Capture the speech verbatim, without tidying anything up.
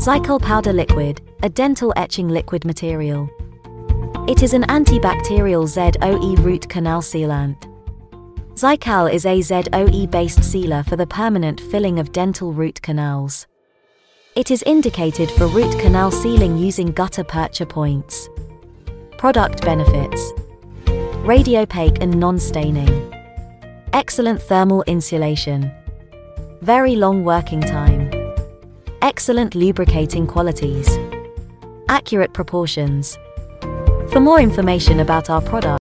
Zical powder liquid, a dental etching liquid material. It is an antibacterial Z O E root canal sealant. Zical is a Z O E-based sealer for the permanent filling of dental root canals. It is indicated for root canal sealing using gutta purcha points. Product benefits: radiopaque and non-staining, excellent thermal insulation, very long working time, excellent lubricating qualities, accurate proportions. For more information about our product,